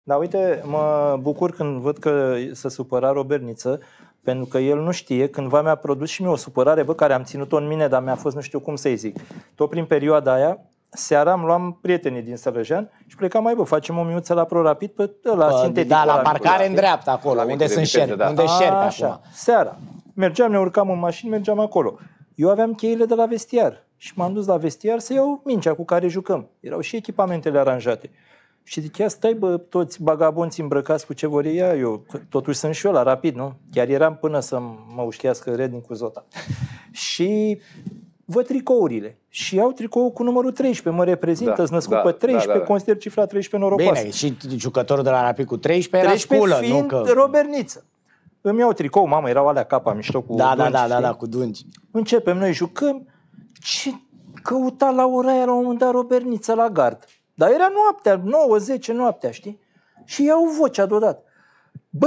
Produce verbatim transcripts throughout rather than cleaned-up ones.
Dar uite, mă bucur când văd că se supăra Roberniță, pentru că el nu știe, cândva mi-a produs și mie o supărare, bă, care am ținut-o în mine, dar mi-a fost, nu știu cum să-i zic. Tot prin perioada aia, seara îmi luam prietenii din Sălăjean și plecam, mai bă, facem o minuță la ProRapid pe la sintetic. Da, la parcare în dreapta acolo, la unde sunt șerpi, da. unde șerpi acum. Seara. Mergeam, ne urcam în mașini, mergeam acolo. Eu aveam cheile de la vestiar și m-am dus la vestiar să iau mingea cu care jucăm. Erau și echipamentele aranjate. Și zic, ia stai bă, toți bagabonți îmbrăcați cu ce vor ia, eu totuși sunt și eu la Rapid, nu? Chiar eram până să mă ușchească Redin cu Zota. Și văd tricourile și iau tricou cu numărul treisprezece, mă reprezintă, da, născut da, pe treisprezece, da, da, da. Consider cifra treisprezece norocoasă. Bine, și jucătorul de la Rapid cu treisprezece era sculă, fiind nu că... Roberniță. Îmi iau tricou, mamă, erau alea capa mișto cu da, dungi, da, da, da, da, cu dungi. Începem, noi jucăm, ce căuta la ora aia la un moment dat Roberniță la gard. Dar era noaptea, nouă zece noaptea, știi? Și iau vocea deodată. Bă,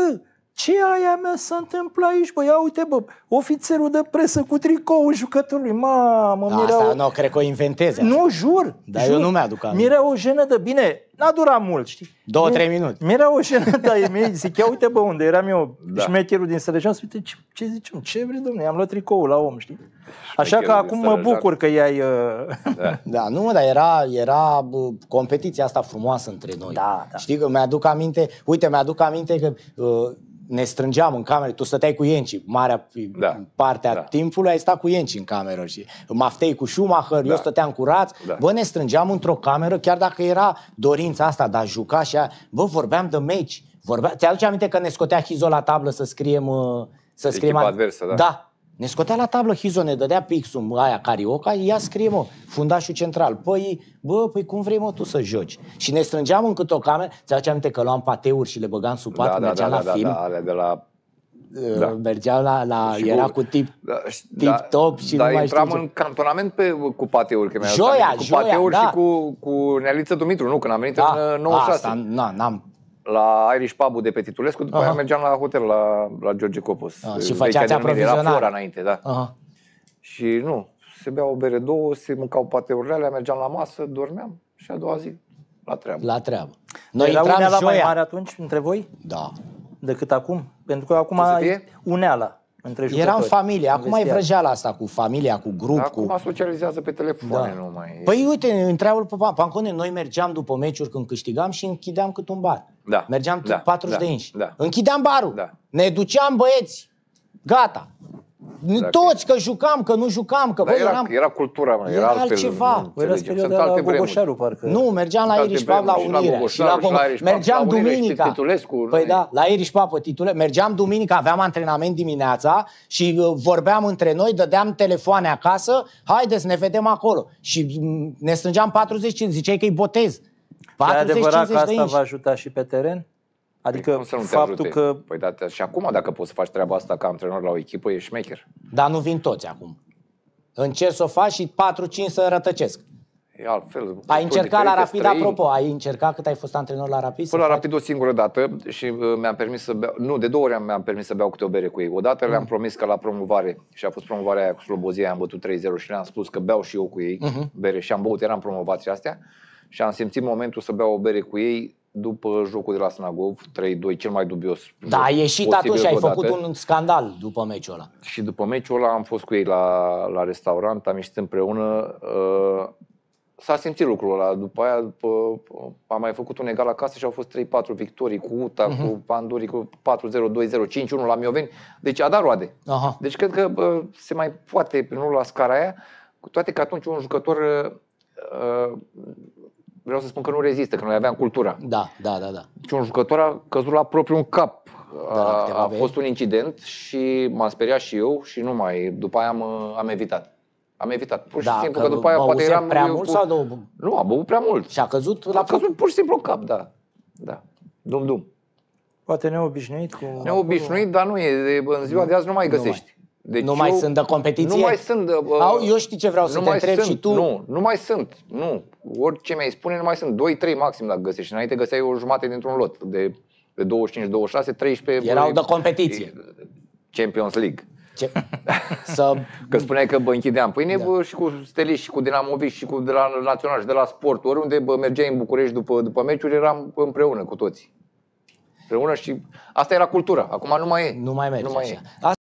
ce aia mea se întâmplă aici, bă? Ia uite, bă, ofițerul de presă cu tricoul jucătorului. Mamă, da, mi-era asta o... nu, cred că o inventeze. Nu, jur. Dar jur. eu nu mi-aduc aminte. Mi-era o jenă de... Bine, n-a durat mult, știi? Două, trei minute. Mi-era o jenă de... Mi zic, ia uite, bă, unde eram eu, da. șmecherul din Sălăjean, să uite, ce, ce zicem, ce vrei, domnule, am luat tricoul la om, știi? Așa că acum mă bucur că i-ai... Uh... Da. da, nu, dar era, era competiția asta frumoasă între noi. Da, da. Știi că mi-aduc aminte, uite, mi-aduc aminte că uh, ne strângeam în cameră, tu stăteai cu Ienci, marea da. parte a da. timpului ai stat cu Ienci în cameră și Maftei cu Schumacher, da. eu stăteam cu Raț, da. bă, ne strângeam într-o cameră, chiar dacă era dorința asta de a juca și a, bă, vorbeam de meci. Vorbea... Ți-aduce aminte că ne scotea Hizo la tablă să scriem... Uh, să scriem Echipa adversă, da. da. Ne scotea la tablă Hizo, ne dădea pixul aia Carioca, ia scrie, mă, fundașul central. Păi, bă, păi cum vrei, mă, tu să joci? Și ne strângeam în câte o cameră, ți-aduce aminte că luam pateuri și le băgam sub pat, da, mergeam da, la da, film. Da, da, alea de la... Da. Mergeam la, la era cu tip, da, tip da, top și da, nu mai intram știu în cantonament pe, cu pateuri, că joia, cu joia, pateuri da. și cu, cu Nealiță Dumitru, nu, când am venit da, în nouăzeci și șase. Asta, na, n-am. La Irish Pub-ul de pe Titulescu, după aia mergeam la hotel la, la George Copos. Aha, și făceați aprovizionare. Era Flora înainte, da. Aha. Și nu, se beau o bere, două, se mâncau pateurile alea, mergeam la masă, dormeam și a doua zi la treabă. La treabă. Noi era intram uneala joia. mai mare atunci între voi? Da. Decât acum? Pentru că acum e uneala între jucători. Era în familie, acum e vrăjeala asta cu familia, cu grup. Acum cu... socializează pe telefoane, da. nu mai... Păi uite, întreabă pe Pancone, noi mergeam după meciuri când câștigam și închideam cât un bar. Da. Mergeam da. patruzeci da. de inși. Da. Închideam barul. Da. Ne duceam băieți. Gata. Dacă... Toți, că jucam, că nu jucam, că da, băi, era, eram... era cultura, mă, era, era altfel, altceva. Păi erați perioada la Bogoșaru, parcă. Nu, mergeam la Irish Pub la Unirea. Și la Bogoșaru, mergeam la duminica. Păi da, la Irish Pub pe Titule. Mergeam duminica, aveam antrenament dimineața și uh, vorbeam între noi, dădeam telefoane acasă, haideți, ne vedem acolo. Și uh, ne strângeam patruzeci și cinci, ziceai că-i botez. patruzeci cincizeci că asta va ajuta și pe teren? Adică păi, faptul că... Păi da, și acum dacă poți să faci treaba asta ca antrenor la o echipă, ești șmecher. Dar nu vin toți acum. Încerci să o faci și patru cinci să rătăcesc. E altfel. Ai încercat la Rapid, străini. Apropo, ai încercat cât ai fost antrenor la Rapid? Până la Rapid o singură dată și uh, mi-am permis să beau, nu, de două ori mi-am permis să beau câte o bere cu ei. Odată mm. le-am promis că la promovare, și a fost promovarea aia cu Slobozia, am bătut trei zero și le-am spus că beau și eu cu ei mm-hmm. bere și am băut, eram promovații astea și am simțit momentul să beau o bere cu ei după jocul de la Snagov, trei doi, cel mai dubios. Da, ai ieșit atunci și ai făcut un scandal după meciul ăla. Și după meciul ăla am fost cu ei la, la restaurant, am ieșit împreună. Uh, S-a simțit lucrul ăla. După aia după, am mai făcut un egal acasă și au fost trei patru victorii cu U T A, uh-huh. cu Panduri, cu patru zero, doi zero, cinci unu la Mioveni. Deci a dat roade. Uh-huh. Deci cred că bă, se mai poate, nu la scara aia, cu toate că atunci un jucător, uh, vreau să spun că nu rezistă, că noi aveam cultura. Da, da, da. da. Deci un jucător a căzut la propriul în cap. A, a fost un incident și m-a speriat și eu și nu mai, după aia am, am evitat. Am evitat, pur și da, simplu, că, că după aia poate eram... prea mult cu... sau două? Nu, a băut prea mult. Și a căzut la... A căzut pur și simplu în cap, da. Da. Dum, dum. Poate neobișnuit cu... Neobișnuit, dar nu e. În ziua de azi nu mai găsești. Deci nu mai eu... sunt de competiție? Nu mai sunt de... Uh... Au, eu știu ce vreau să te întreb și tu. Nu, nu mai sunt. Nu. Orice mi-ai spune, nu mai sunt. doi trei maxim dacă găsești. Înainte găseai o jumătate dintr-un lot. De, de douăzeci și cinci douăzeci și șase, treisprezece... Erau de competiție. Champions League. Ce? Să... Că spuneai că bă, închideam. Păi ne Da. bă, și cu steliști, și cu dinamoviști, și cu de la național, și de la sport. Oriunde bă, mergeai în București după, după meciuri, eram împreună cu toți. Împreună și asta era cultura. Acum nu mai e. Nu mai merge nu mai așa. E.